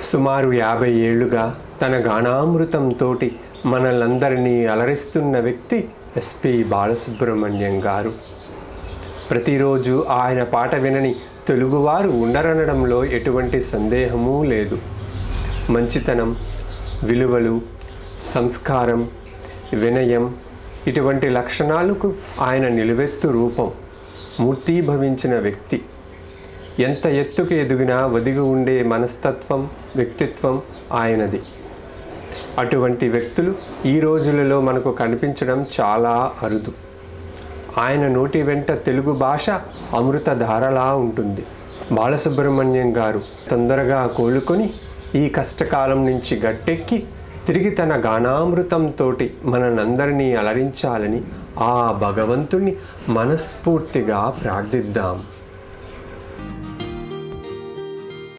సుమారు 50 ఏళ్లుగా తన గానామృతంతోటి మనలందరినీ అలరిస్తున్న వ్యక్తి ఎస్పి బాలసుబ్రహ్మణ్యం గారు. ప్రతిరోజు ఆయన పాట వినని తెలుగువారు ఉండరనడంలో ఎటువంటి సందేహమూ లేదు. మంచితనం, విలువలు, సంస్కారం, వినయం ఇటువంటి లక్షణాలకు ఆయన నిలువెత్తు రూపం, మూర్తీభవించిన వ్యక్తి. ఎంత ఎత్తుకు ఎదిగినా ఒదిగి ఉండే మనస్తత్వం, వ్యక్తిత్వం ఆయనది. అటువంటి వ్యక్తులు ఈ రోజులలో మనకు కనిపించడం చాలా అరుదు. ఆయన నోటి వెంట తెలుగు భాష అమృతధారలా ఉంటుంది. బాలసుబ్రహ్మణ్యం గారు తొందరగా కోలుకొని ఈ కష్టకాలం నుంచి గట్టెక్కి తిరిగి తన గానామృతంతోటి మనందరినీ అలరించాలని ఆ భగవంతుణ్ణి మనస్ఫూర్తిగా ప్రార్థిద్దాం.